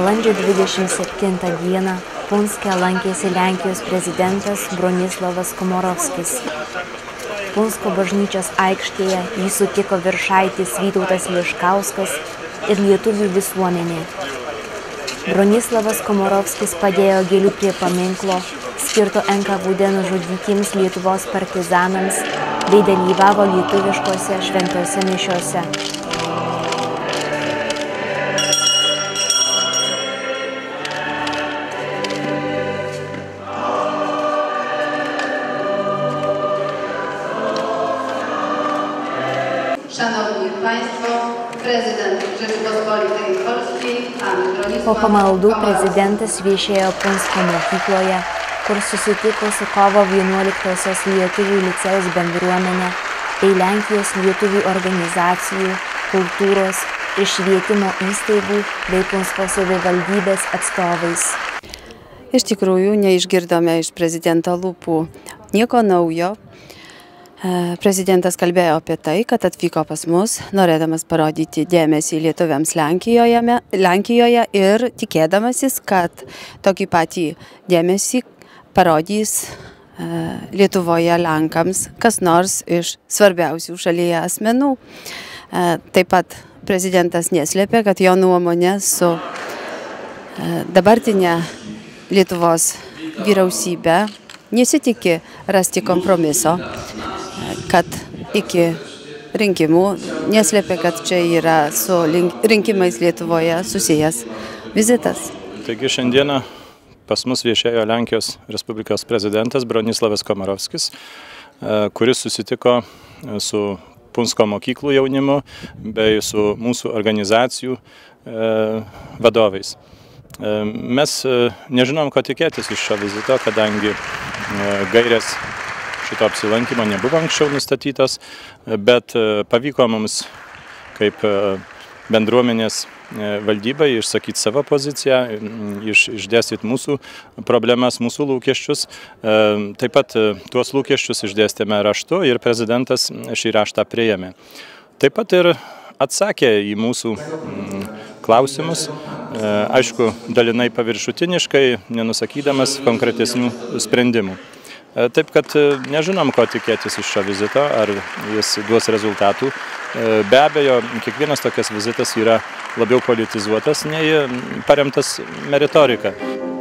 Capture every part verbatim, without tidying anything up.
Balandžio dvidešimt septintą dieną Punske lankėsi Lenkijos prezidentas Bronislavas Komorovskis. Punsko bažnyčios aikštėje jį sutiko viršaitis Vytautas Liškauskas ir lietuvių visuomenė. Bronislavas Komorovskis padėjo gėlių prie paminklo, skirto en ka vė dė nužudytiems Lietuvos partizanams, bei dalyvavo lietuviškose šventose mišiose. Szanowni Państwo, prezydent Rzeczypospolitej Polskiej, pan Bronisław... Po pamaldų prezidentas viešėjo Punsko mokykloje, kur susitiko su kovo vienuoliktosios lietuvių licėjaus bendruomenė bei Lenkijos lietuvių organizacijų, kultūros ir švietimo įstaigų bei Punsko savivaldybės atstovais. Iš tikrųjų, neišgirdome iš prezidento lūpų nieko naujo. Prezidentas kalbėjo apie tai, kad atvyko pas mus, norėdamas parodyti dėmesį lietuviams Lenkijoje, Lenkijoje ir tikėdamasis, kad tokį patį dėmesį parodys Lietuvoje Lenkams kas nors iš svarbiausių šalyje asmenų. Taip pat prezidentas neslėpė, kad jo nuomonė su dabartinė Lietuvos vyriausybė nesitikė rasti kompromiso, kad iki rinkimų neslėpė, kad čia yra su rinkimais Lietuvoje susijęs vizitas. Taigi šiandieną pas mus viešėjo Lenkijos Respublikos prezidentas Bronislavas Komorovskis, kuris susitiko su Punsko mokyklų jaunimu bei su mūsų organizacijų vadovais. Mes nežinom, ko tikėtis iš šio vizito, kadangi gairės šito apsilankimo nebuvo anksčiau nustatytos, bet pavyko mums kaip bendruomenės valdybai išsakyti savo poziciją, iš, išdėstyti mūsų problemas, mūsų lūkesčius. Taip pat tuos lūkesčius išdėstėme raštu ir prezidentas šį raštą priėmė. Taip pat ir atsakė į mūsų klausimus, aišku, dalinai paviršutiniškai, nenusakydamas konkretesnių sprendimų. Taip, kad nežinom, ko tikėtis iš šio vizito, ar jis duos rezultatų. Be abejo, kiekvienas tokias vizitas yra labiau politizuotas, nei paremtas meritorika.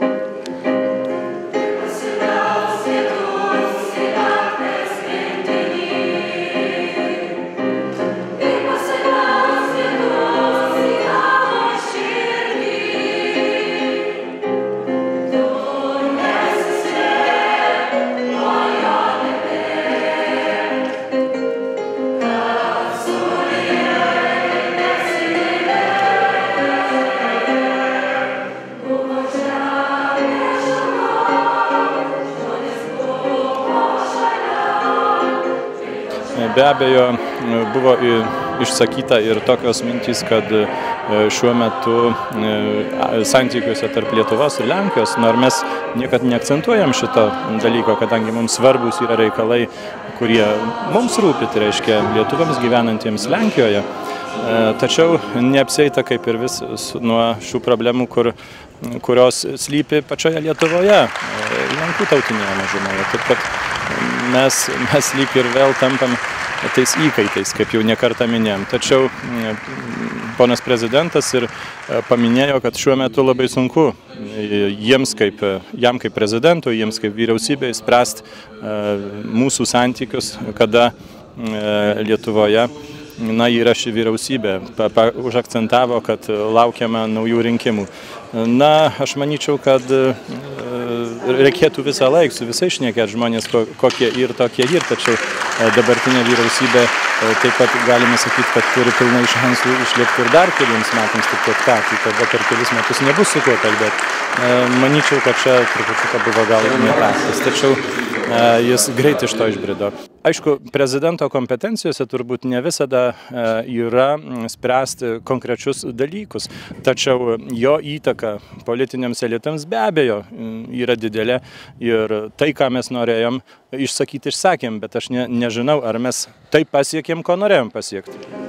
Be abejo, buvo išsakyta ir tokios mintys, kad šiuo metu santykiuose tarp Lietuvos ir Lenkijos, nors mes niekad neakcentuojam šito dalyko, kadangi mums svarbus yra reikalai, kurie mums rūpi, tai reiškia lietuviams gyvenantiems Lenkijoje. Tačiau neapsieita kaip ir vis nuo šių problemų, kur, kurios slypi pačioje Lietuvoje, Lenkų tautinėje mažumoje. Taip kad mes, mes lyg ir vėl tampam tais įkaitais, kaip jau nekartą minėjom. Tačiau ponas prezidentas ir paminėjo, kad šiuo metu labai sunku jiems kaip, jam kaip prezidentui, jiems kaip vyriausybei spręsti mūsų santykius, kada Lietuvoje na, yra ši vyriausybė. Pa, pa, užakcentavo, kad laukiama naujų rinkimų. Na, aš manyčiau, kad reikėtų visą laiką su visai šnekėti žmonės, kokie ir tokie ir, tačiau dabartinė vyriausybė taip pat galime sakyti, kad turi pilnai šansų išlikti ir dar keliems metams tik tiek tą, tai tada per kelis metus nebus su kuo kalbėti. Manyčiau, kad čia trupučiuką buvo gal ir neprastas, tačiau jis greit iš to išbrido. Aišku, prezidento kompetencijose turbūt ne visada yra spręsti konkrečius dalykus, tačiau jo įtaka politiniams elitams be abejo yra didelė ir tai, ką mes norėjom išsakyti, išsakėm, bet aš ne, nežinau, ar mes taip pasiekėm, ko norėjom pasiekti.